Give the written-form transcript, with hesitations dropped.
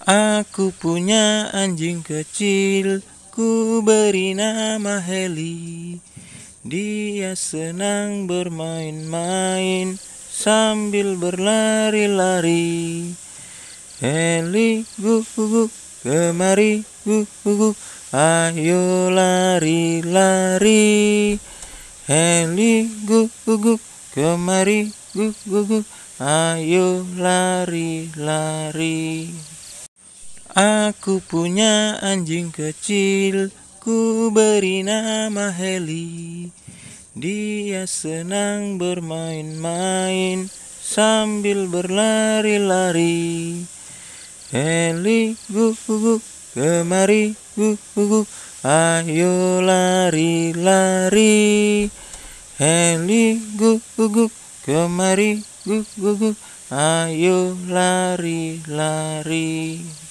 Aku punya anjing kecil, ku beri nama Heli. Dia senang bermain-main sambil berlari-lari. Heli guguk, kemari guguk, ayo lari-lari. Heli guguk, kemari guguk, ayo lari-lari. Aku punya anjing kecil, ku beri nama Heli. Dia senang bermain-main sambil berlari-lari. Heli guguk, kemari guguk, ayo lari-lari. Heli guguk, kemari guguk, ayo lari-lari.